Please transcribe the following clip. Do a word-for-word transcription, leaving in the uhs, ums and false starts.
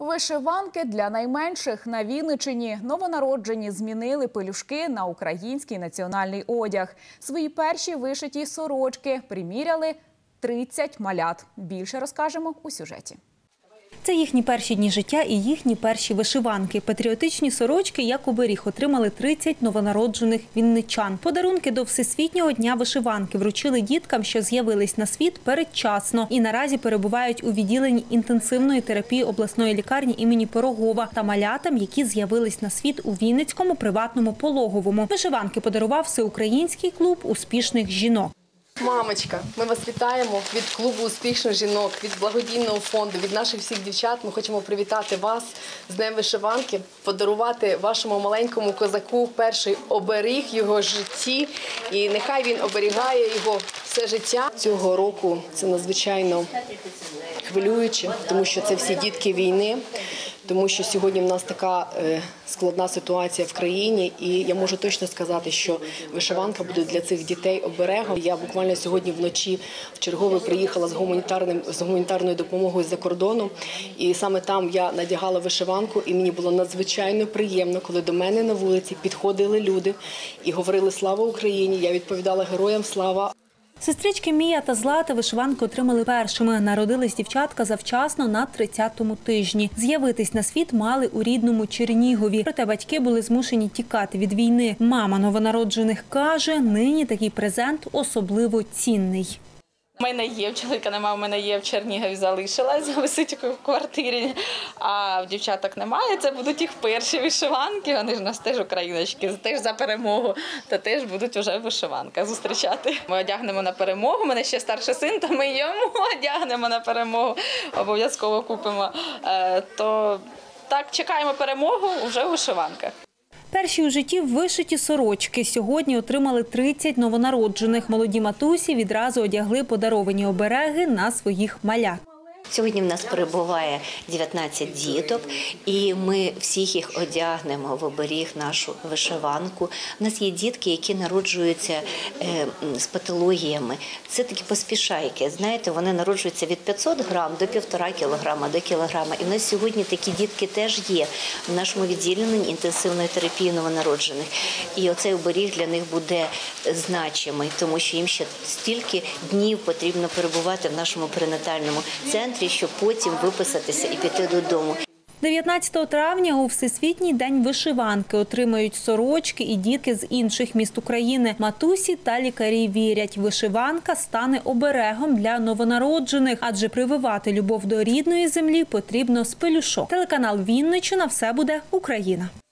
Вишиванки для найменших на Вінниччині. Новонароджені змінили пелюшки на український національний одяг. Свої перші вишиті сорочки приміряли тридцять малят. Більше розкажемо у сюжеті. Це їхні перші дні життя і їхні перші вишиванки. Патріотичні сорочки, як оберіг, отримали тридцять новонароджених вінничан. Подарунки до Всесвітнього дня вишиванки вручили діткам, що з'явились на світ передчасно і наразі перебувають у відділенні інтенсивної терапії обласної лікарні імені Пирогова, та малятам, які з'явились на світ у Вінницькому приватному пологовому. Вишиванки подарував всеукраїнський клуб успішних жінок. Мамочка, ми вас вітаємо від клубу успішних жінок, від благодійного фонду, від наших всіх дівчат. Ми хочемо привітати вас з Днем вишиванки, подарувати вашому маленькому козаку перший оберіг в його житті. І нехай він оберігає його все життя. Цього року це надзвичайно хвилююче, тому що це всі дітки війни. Тому що сьогодні в нас така е, складна ситуація в країні, і я можу точно сказати, що вишиванка буде для цих дітей оберегом. Я буквально сьогодні вночі вчергове приїхала з гуманітарним з гуманітарною допомогою з-за кордону, і саме там я надягала вишиванку, і мені було надзвичайно приємно, коли до мене на вулиці підходили люди і говорили «Слава Україні!». Я відповідала «Героям слава!». Сестрички Мія та Злата вишиванки отримали першими. Народились дівчатка завчасно на тридцятому тижні. З'явитись на світ мали у рідному Чернігові. Проте батьки були змушені тікати від війни. Мама новонароджених каже, нині такий презент особливо цінний. У мене є, в чоловіка немає, у мене є в Чернігові, залишилась, висить у квартирі, а в дівчаток немає. Це будуть їх перші вишиванки, вони ж у нас теж україночки, теж за перемогу, то теж будуть вже вишиванка зустрічати. Ми одягнемо на перемогу, у мене ще старший син, то ми йому одягнемо на перемогу, обов'язково купимо. То так, чекаємо перемогу вже в вишиванках. Перші у житті вишиті сорочки. Сьогодні отримали тридцять новонароджених. Молоді матусі відразу одягли подаровані обереги на своїх малят. Сьогодні в нас перебуває дев'ятнадцять діток, і ми всіх їх одягнемо в оберіг нашу вишиванку. У нас є дітки, які народжуються з патологіями. Це такі поспішайки, знаєте, вони народжуються від п'ятсот грам до півтора кілограма, до кілограма. І в нас сьогодні такі дітки теж є в нашому відділенні інтенсивної терапії новонароджених. І оцей оберіг для них буде значимий, тому що їм ще стільки днів потрібно перебувати в нашому перинатальному центрі, щоб потім виписатися і піти додому. дев'ятнадцятого травня у Всесвітній день вишиванки отримають сорочки і дітки з інших міст України. Матусі та лікарі вірять, вишиванка стане оберегом для новонароджених, адже прививати любов до рідної землі потрібно з пелюшок. Телеканал Вінниччина. Все буде Україна.